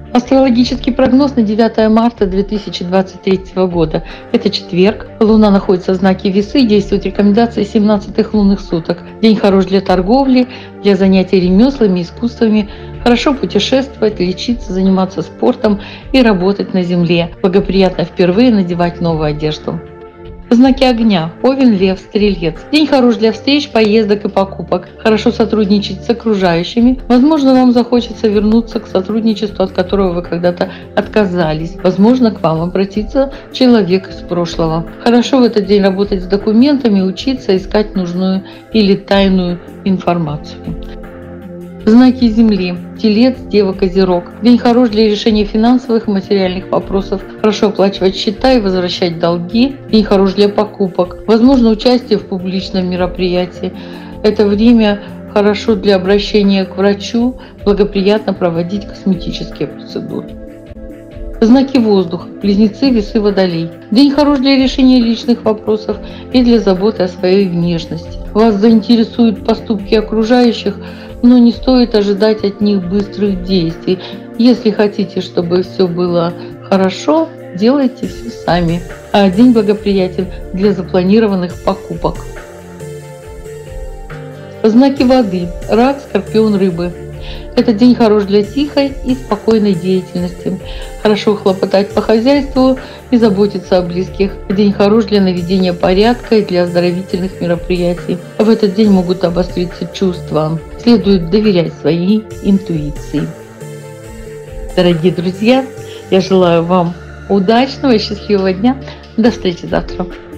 Астрологический прогноз на 9 марта 2023 года. Это четверг. Луна находится в знаке Весы, действуют рекомендации 17 лунных суток. День хорош для торговли, для занятий ремеслами, искусствами. Хорошо путешествовать, лечиться, заниматься спортом и работать на земле. Благоприятно впервые надевать новую одежду. Знаки огня. Овен, Лев, Стрелец. День хорош для встреч, поездок и покупок. Хорошо сотрудничать с окружающими. Возможно, вам захочется вернуться к сотрудничеству, от которого вы когда-то отказались. Возможно, к вам обратится человек из прошлого. Хорошо в этот день работать с документами, учиться, искать нужную или тайную информацию. Знаки Земли. Телец, Дева, Козерог. День хорош для решения финансовых и материальных вопросов. Хорошо оплачивать счета и возвращать долги. День хорош для покупок. Возможно участие в публичном мероприятии. Это время хорошо для обращения к врачу. Благоприятно проводить косметические процедуры. Знаки воздуха. Близнецы, Весы, Водолей. День хорош для решения личных вопросов и для заботы о своей внешности. Вас заинтересуют поступки окружающих, но не стоит ожидать от них быстрых действий. Если хотите, чтобы все было хорошо, делайте все сами. А день благоприятен для запланированных покупок. Знаки воды. Рак, Скорпион, Рыбы. Этот день хорош для тихой и спокойной деятельности. Хорошо хлопотать по хозяйству и заботиться о близких. День хорош для наведения порядка и для оздоровительных мероприятий. В этот день могут обостриться чувства. Следует доверять своей интуиции. Дорогие друзья, я желаю вам удачного и счастливого дня. До встречи завтра.